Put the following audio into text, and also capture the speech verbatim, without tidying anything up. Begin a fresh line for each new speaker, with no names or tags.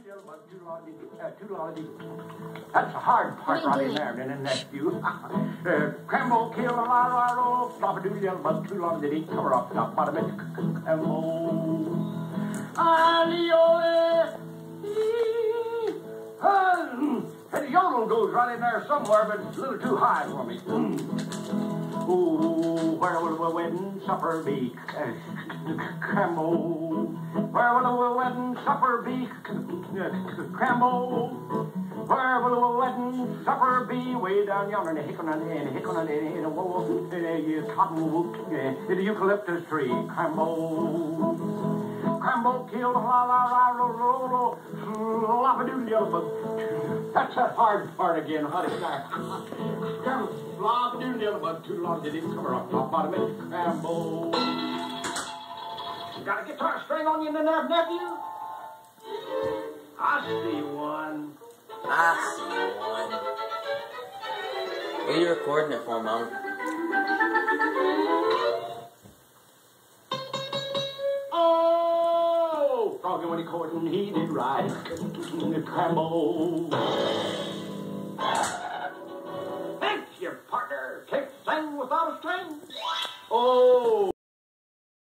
That's the hard part right in there, then in that view. uh, Crambone kill a la la roll, flop a doodle yellow bug, too long did he cover up top bottom it. Crambone. Aliole. And the yodel goes right in there somewhere, but it's a little too high for me. Ooh, where will the wedding supper be? Crambone. Where will the wedding supper be? Crambone. Where will the wedding supper be? Way down yonder in the hickon and in the hickon and in the wool, in the cottonwood, in the eucalyptus tree. Crambone. Crambone killed a la la la la la la la la. That's that hard part again, honey. Flop-a-doodle bug, too long did it cover up top bottom of it. Crambone. You got a guitar string on you in there, nephew? I see one.
I see one. What are you recording it for, Mom?
Oh, Froggy when he courting, he did right. Crambone. Thank you, partner. Can't sing without a string. Oh.